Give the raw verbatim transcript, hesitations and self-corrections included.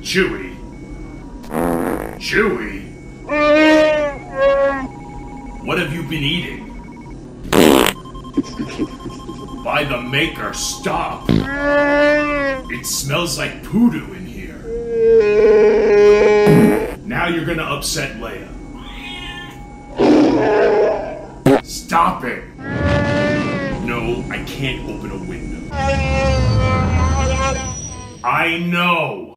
Chewie? Chewie? What have you been eating? By the Maker, stop! It smells like poodoo in here. Now you're gonna upset Leia. Stop it! No, I can't open a window. I know!